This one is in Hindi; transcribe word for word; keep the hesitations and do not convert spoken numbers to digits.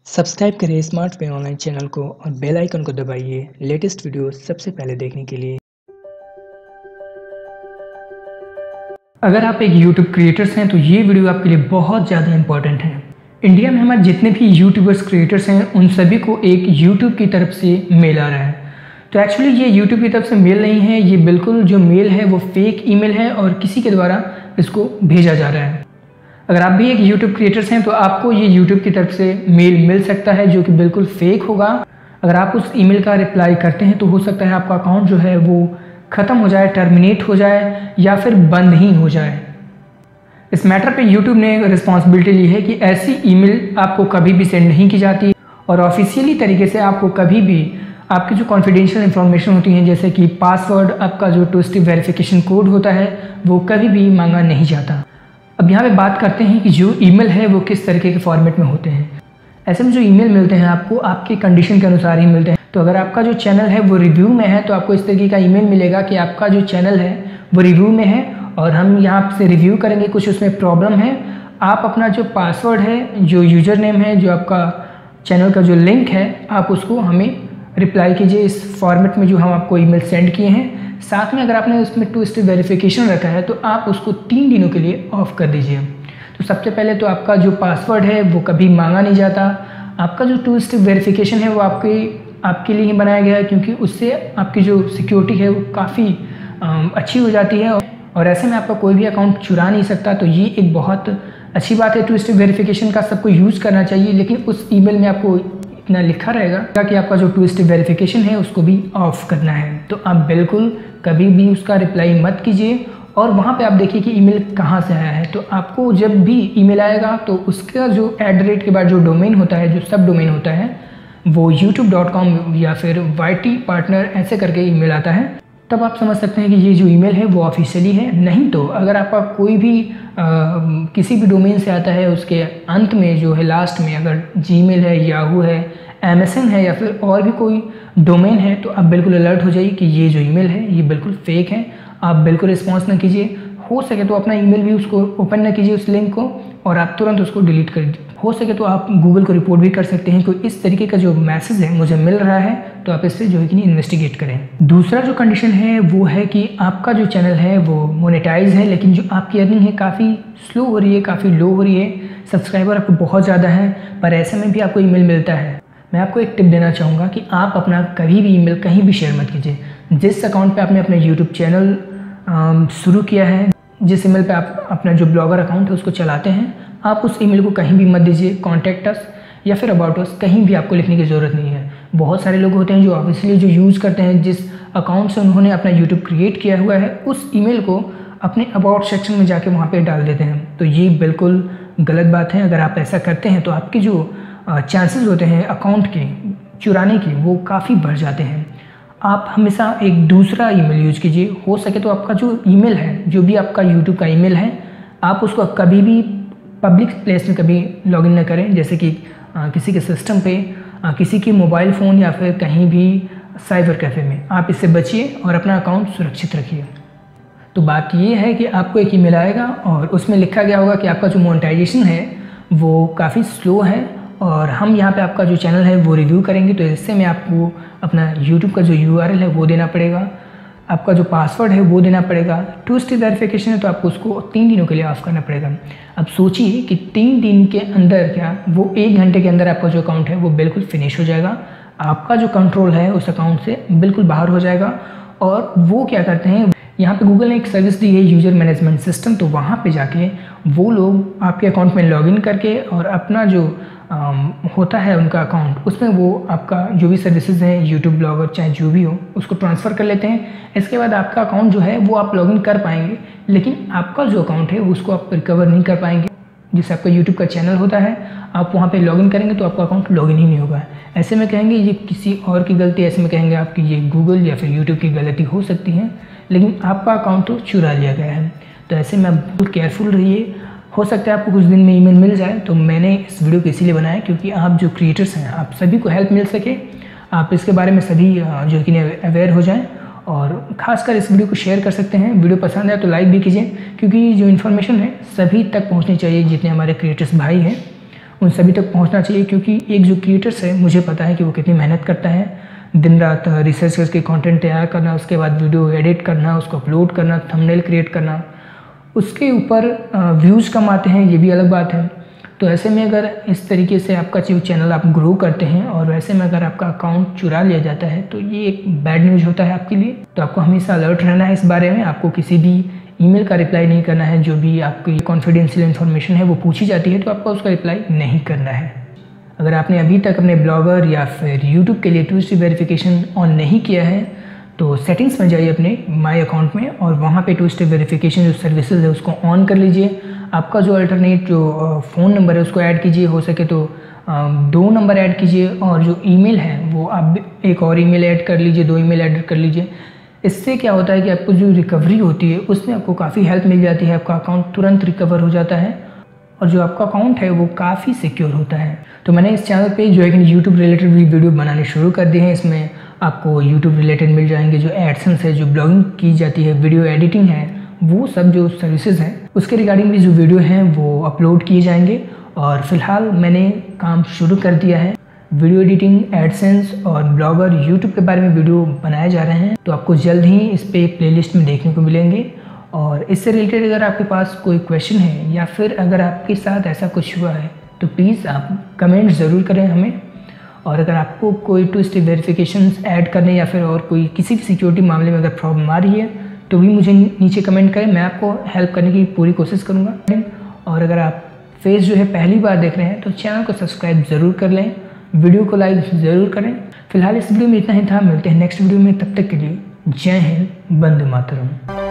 सब्सक्राइब करें स्मार्ट पे ऑनलाइन चैनल को और बेल आइकन को दबाइए लेटेस्ट वीडियो सबसे पहले देखने के लिए। अगर आप एक यूट्यूब क्रिएटर्स हैं तो ये वीडियो आपके लिए बहुत ज़्यादा इंपॉर्टेंट है। इंडिया में हमारे जितने भी यूट्यूबर्स क्रिएटर्स हैं उन सभी को एक यूट्यूब की तरफ से मेल आ रहा है। तो एक्चुअली ये यूट्यूब की तरफ से मेल नहीं है, ये बिल्कुल जो मेल है वो फेक ईमेल है और किसी के द्वारा इसको भेजा जा रहा है। अगर आप भी एक यूट्यूब क्रिएटर्स हैं तो आपको ये यूट्यूब की तरफ से मेल मिल सकता है जो कि बिल्कुल फेक होगा। अगर आप उस ईमेल का रिप्लाई करते हैं तो हो सकता है आपका अकाउंट जो है वो ख़त्म हो जाए, टर्मिनेट हो जाए या फिर बंद ही हो जाए। इस मैटर पे यूट्यूब ने रिस्पॉन्सिबिलिटी ली है कि ऐसी ईमेल आपको कभी भी सेंड नहीं की जाती और ऑफिशियली तरीके से आपको कभी भी आपकी जो कॉन्फिडेंशियल इन्फॉर्मेशन होती हैं जैसे कि पासवर्ड, आपका जो टू स्टेप वेरिफिकेशन कोड होता है वो कभी भी मांगा नहीं जाता। अब यहाँ पे बात करते हैं कि जो ईमेल है वो किस तरीके के फॉर्मेट में होते हैं। ऐसे में जो ईमेल मिलते हैं आपको आपके कंडीशन के अनुसार ही मिलते हैं। तो अगर आपका जो चैनल है वो रिव्यू में है तो आपको इस तरीके का ईमेल मिलेगा कि आपका जो चैनल है वो रिव्यू में है और हम यहाँ से रिव्यू करेंगे, कुछ उसमें प्रॉब्लम है। आप अपना जो पासवर्ड है, जो यूज़र नेम है, जो आपका चैनल का जो लिंक है, आप उसको हमें रिप्लाई कीजिए इस फॉर्मेट में जो हम आपको ईमेल सेंड किए हैं। साथ में अगर आपने उसमें टू स्टेप वेरिफिकेशन रखा है तो आप उसको तीन दिनों के लिए ऑफ कर दीजिए। तो सबसे पहले तो आपका जो पासवर्ड है वो कभी मांगा नहीं जाता। आपका जो टू स्टेप वेरिफिकेशन है वो आपके आपके लिए ही बनाया गया है क्योंकि उससे आपकी जो सिक्योरिटी है वो काफ़ी अच्छी हो जाती है और ऐसे में आपका कोई भी अकाउंट चुरा नहीं सकता। तो ये एक बहुत अच्छी बात है। टू स्टेप वेरिफिकेशन का सबको यूज़ करना चाहिए, लेकिन उस ईमेल में आपको इतना लिखा रहेगा कि आपका जो टू स्टेप वेरिफिकेशन है उसको भी ऑफ करना है। तो आप बिल्कुल कभी भी उसका रिप्लाई मत कीजिए और वहाँ पे आप देखिए कि ईमेल कहाँ से आया है। तो आपको जब भी ईमेल आएगा तो उसका जो एट द रेट के बाद जो डोमेन होता है, जो सब डोमेन होता है, वो यूट्यूब डॉट कॉम या फिर वाई टी पार्टनर ऐसे करके ईमेल आता है। तब आप समझ सकते हैं कि ये जो ईमेल है वो ऑफिशियली है। नहीं तो अगर आपका कोई भी आ, किसी भी डोमेन से आता है, उसके अंत में जो है लास्ट में अगर जीमेल है, याहू है, एम एस एन है या फिर और भी कोई डोमेन है तो आप बिल्कुल अलर्ट हो जाइए कि ये जो ईमेल है ये बिल्कुल फेक है। आप बिल्कुल रिस्पॉन्स ना कीजिए। हो सके तो अपना ईमेल भी उसको ओपन ना कीजिए उस लिंक को और आप तुरंत उसको डिलीट कर दीजिए। हो सके तो आप गूगल को रिपोर्ट भी कर सकते हैं कि इस तरीके का जो मैसेज है मुझे मिल रहा है, तो आप इस पर जो है कि नहीं इन्वेस्टिगेट करें। दूसरा जो कंडीशन है वो है कि आपका जो चैनल है वो मोनेटाइज है, लेकिन जो आपकी अर्निंग है काफ़ी स्लो हो रही है, काफ़ी लो हो रही है। सब्सक्राइबर आपको बहुत ज़्यादा है पर ऐसे में भी आपको ईमेल मिलता है। मैं आपको एक टिप देना चाहूँगा कि आप अपना कभी भी ईमेल कहीं भी शेयर मत कीजिए। जिस अकाउंट पे आपने अपना यूट्यूब चैनल शुरू किया है, जिस ईमेल पे आप अपना जो ब्लॉगर अकाउंट है उसको चलाते हैं, आप उस ईमेल को कहीं भी मत दीजिए। कॉन्टैक्ट अस या फिर अबाउट अस कहीं भी आपको लिखने की ज़रूरत नहीं है। बहुत सारे लोग होते हैं जो ऑब्वियसली जो यूज़ करते हैं, जिस अकाउंट से उन्होंने अपना यूट्यूब क्रिएट किया हुआ है, उस ईमेल को अपने अबाउट सेक्शन में जाके वहाँ पे डाल देते हैं। तो ये बिल्कुल गलत बात है। अगर आप ऐसा करते हैं तो आपकी जो चांसेस होते हैं अकाउंट के चुराने के वो काफ़ी बढ़ जाते हैं। आप हमेशा एक दूसरा ईमेल यूज़ कीजिए। हो सके तो आपका जो ईमेल है, जो भी आपका यूट्यूब का ईमेल है, आप उसको कभी भी पब्लिक प्लेस में कभी लॉगिन न करें, जैसे कि आ, किसी के सिस्टम पे, आ, किसी के मोबाइल फ़ोन या फिर कहीं भी साइबर कैफ़े में। आप इससे बचिए और अपना अकाउंट सुरक्षित रखिए। तो बात ये है कि आपको एक ईमेल आएगा और उसमें लिखा गया होगा कि आपका जो मोनेटाइजेशन है वो काफ़ी स्लो है और हम यहाँ पे आपका जो चैनल है वो रिव्यू करेंगे। तो इससे में आपको अपना यूट्यूब का जो यू आर एल है वो देना पड़ेगा, आपका जो पासवर्ड है वो देना पड़ेगा। टू स्टेप वेरिफिकेशन है तो आपको उसको तीन दिनों के लिए ऑफ करना पड़ेगा। अब सोचिए कि तीन दिन के अंदर, क्या वो एक घंटे के अंदर आपका जो अकाउंट है वो बिल्कुल फिनिश हो जाएगा। आपका जो कंट्रोल है उस अकाउंट से बिल्कुल बाहर हो जाएगा। और वो क्या करते हैं, यहाँ पे गूगल ने एक सर्विस दी है यूज़र मैनेजमेंट सिस्टम, तो वहाँ पे जाके वो लोग आपके अकाउंट में लॉगिन करके और अपना जो आम, होता है उनका अकाउंट, उसमें वो आपका जो भी सर्विसेज हैं, यूट्यूब ब्लॉगर चाहे जो भी हो, उसको ट्रांसफ़र कर लेते हैं। इसके बाद आपका अकाउंट जो है वो आप लॉगिन कर पाएंगे, लेकिन आपका जो अकाउंट है उसको आप रिकवर नहीं कर पाएंगे। जिससे आपका यूट्यूब का चैनल होता है, आप वहाँ पे लॉगिन करेंगे तो आपका अकाउंट लॉगिन ही नहीं होगा। ऐसे में कहेंगे ये किसी और की गलती, ऐसे में कहेंगे आपकी ये गूगल या फिर यूट्यूब की गलती हो सकती है, लेकिन आपका अकाउंट तो चुरा लिया गया है। तो ऐसे में आप बिल्कुल केयरफुल रहिए। हो सकता है आपको कुछ दिन में ईमेल मिल जाए। तो मैंने इस वीडियो को इसीलिए बनाया क्योंकि आप जो क्रिएटर्स हैं, आप सभी को हेल्प मिल सके, आप इसके बारे में सभी जो कि अवेयर हो जाएं और ख़ासकर इस वीडियो को शेयर कर सकते हैं। वीडियो पसंद है तो लाइक भी कीजिए क्योंकि जो इन्फॉर्मेशन है सभी तक पहुंचनी चाहिए। जितने हमारे क्रिएटर्स भाई हैं उन सभी तक पहुंचना चाहिए, क्योंकि एक जो क्रिएटर्स है मुझे पता है कि वो कितनी मेहनत करता है, दिन रात रिसर्च करके कंटेंट तैयार करना, उसके बाद वीडियो एडिट करना, उसको अपलोड करना, थंबनेल क्रिएट करना, उसके ऊपर व्यूज़ कम आते हैं, ये भी अलग बात है। तो ऐसे में अगर इस तरीके से आपका जो चैनल आप ग्रो करते हैं और वैसे में अगर आपका अकाउंट चुरा लिया जाता है तो ये एक बैड न्यूज़ होता है आपके लिए। तो आपको हमेशा अलर्ट रहना है इस बारे में। आपको किसी भी ईमेल का रिप्लाई नहीं करना है, जो भी आपकी कॉन्फिडेंशियल इन्फॉर्मेशन है वो पूछी जाती है तो आपको उसका रिप्लाई नहीं करना है। अगर आपने अभी तक अपने ब्लॉगर या फिर यूट्यूब के लिए टू स्टेप वेरिफिकेशन ऑन नहीं किया है तो सेटिंग्स में जाइए अपने माय अकाउंट में और वहाँ पे टू स्टेप वेरिफिकेशन जो सर्विसेज है उसको ऑन कर लीजिए। आपका जो अल्टरनेट जो फ़ोन नंबर है उसको ऐड कीजिए, हो सके तो दो नंबर ऐड कीजिए, और जो ईमेल है वो आप एक और ईमेल ऐड कर लीजिए, दो ईमेल ऐड कर लीजिए। इससे क्या होता है कि आपको जो रिकवरी होती है उसमें आपको काफ़ी हेल्प मिल जाती है, आपका अकाउंट तुरंत रिकवर हो जाता है और जो आपका अकाउंट है वो काफ़ी सिक्योर होता है। तो मैंने इस चैनल पे जो है कि यूट्यूब रिलेटेड भी वीडियो बनाने शुरू कर दिए हैं। इसमें आपको यूट्यूब रिलेटेड मिल जाएंगे, जो एडसेंस है, जो ब्लॉगिंग की जाती है, वीडियो एडिटिंग है, वो सब जो सर्विसेज हैं उसके रिगार्डिंग भी जो वीडियो हैं वो अपलोड किए जाएंगे। और फिलहाल मैंने काम शुरू कर दिया है, वीडियो एडिटिंग, एडसेंस और ब्लॉगर यूट्यूब के बारे में वीडियो बनाए जा रहे हैं, तो आपको जल्द ही इस पे प्लेलिस्ट में देखने को मिलेंगे। और इससे रिलेटेड अगर आपके पास कोई क्वेश्चन है या फिर अगर आपके साथ ऐसा कुछ हुआ है तो प्लीज़ आप कमेंट ज़रूर करें हमें। और अगर आपको कोई टू स्टेप वेरिफिकेशन ऐड करने या फिर और कोई किसी भी सिक्योरिटी मामले में अगर प्रॉब्लम आ रही है तो भी मुझे नीचे कमेंट करें, मैं आपको हेल्प करने की पूरी कोशिश करूँगा। और अगर आप फेस जो है पहली बार देख रहे हैं तो चैनल को सब्सक्राइब ज़रूर कर लें, वीडियो को लाइक ज़रूर करें। फिलहाल इस वीडियो में इतना ही था, मिलते हैं नेक्स्ट वीडियो में, तब तक के लिए जय हिंद, वंदे मातरम।